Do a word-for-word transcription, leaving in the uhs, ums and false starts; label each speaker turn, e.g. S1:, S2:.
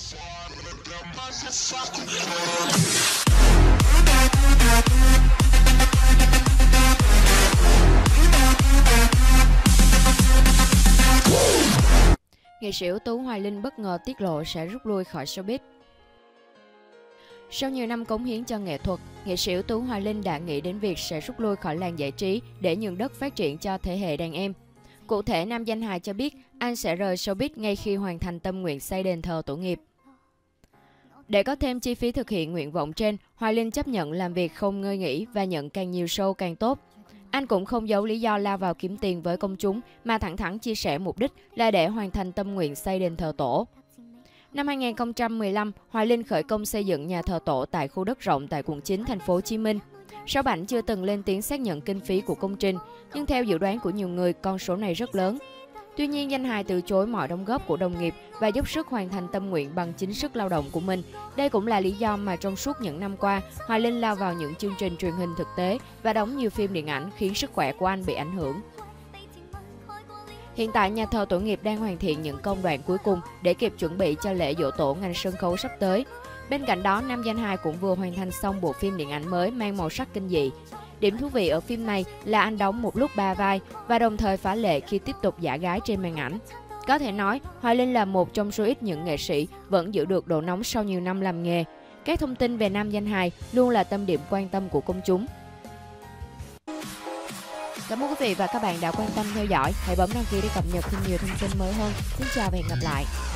S1: Nghệ sĩ ưu tú Hoài Linh bất ngờ tiết lộ sẽ rút lui khỏi showbiz. Sau nhiều năm cống hiến cho nghệ thuật, nghệ sĩ ưu tú Hoài Linh đã nghĩ đến việc sẽ rút lui khỏi làng giải trí để nhường đất phát triển cho thế hệ đàn em. Cụ thể, nam danh hài cho biết anh sẽ rời showbiz ngay khi hoàn thành tâm nguyện xây đền thờ tổ nghiệp. Để có thêm chi phí thực hiện nguyện vọng trên, Hoài Linh chấp nhận làm việc không ngơi nghỉ và nhận càng nhiều show càng tốt. Anh cũng không giấu lý do lao vào kiếm tiền với công chúng mà thẳng thắn chia sẻ mục đích là để hoàn thành tâm nguyện xây đền thờ tổ. Năm hai nghìn không trăm mười lăm, Hoài Linh khởi công xây dựng nhà thờ tổ tại khu đất rộng tại quận chín, thành phố Hồ Chí Minh. Sáu Bảnh chưa từng lên tiếng xác nhận kinh phí của công trình, nhưng theo dự đoán của nhiều người, con số này rất lớn. Tuy nhiên, danh hài từ chối mọi đóng góp của đồng nghiệp và dốc sức hoàn thành tâm nguyện bằng chính sức lao động của mình. Đây cũng là lý do mà trong suốt những năm qua, Hoài Linh lao vào những chương trình truyền hình thực tế và đóng nhiều phim điện ảnh khiến sức khỏe của anh bị ảnh hưởng. Hiện tại, nhà thờ tổ nghiệp đang hoàn thiện những công đoạn cuối cùng để kịp chuẩn bị cho lễ giỗ tổ ngành sân khấu sắp tới. Bên cạnh đó, nam danh hài cũng vừa hoàn thành xong bộ phim điện ảnh mới mang màu sắc kinh dị. Điểm thú vị ở phim này là anh đóng một lúc ba vai và đồng thời phá lệ khi tiếp tục giả gái trên màn ảnh. Có thể nói, Hoài Linh là một trong số ít những nghệ sĩ vẫn giữ được độ nóng sau nhiều năm làm nghề. Các thông tin về nam danh hài luôn là tâm điểm quan tâm của công chúng. Cảm ơn quý vị và các bạn đã quan tâm theo dõi. Hãy bấm đăng ký để cập nhật thêm nhiều thông tin mới hơn. Xin chào và hẹn gặp lại.